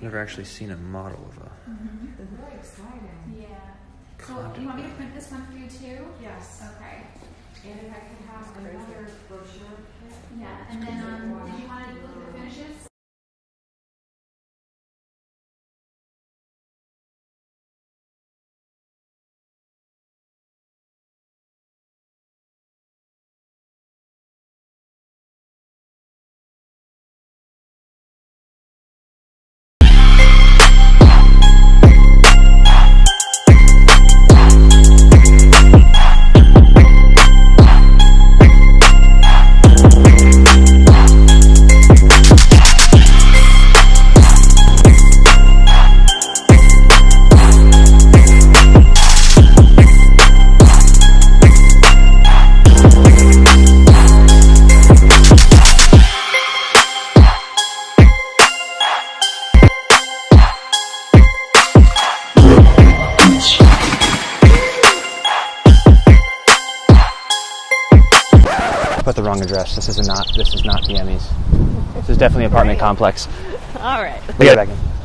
never actually seen a model of a... Very exciting. Yeah. So you want me to print this one for you too? Yes. Okay. And if I could have another brochure. Yeah, and then did you want to look at the finishes? Put the wrong address. This is not the Emmys. This is definitely an apartment complex. All right. We got it back in.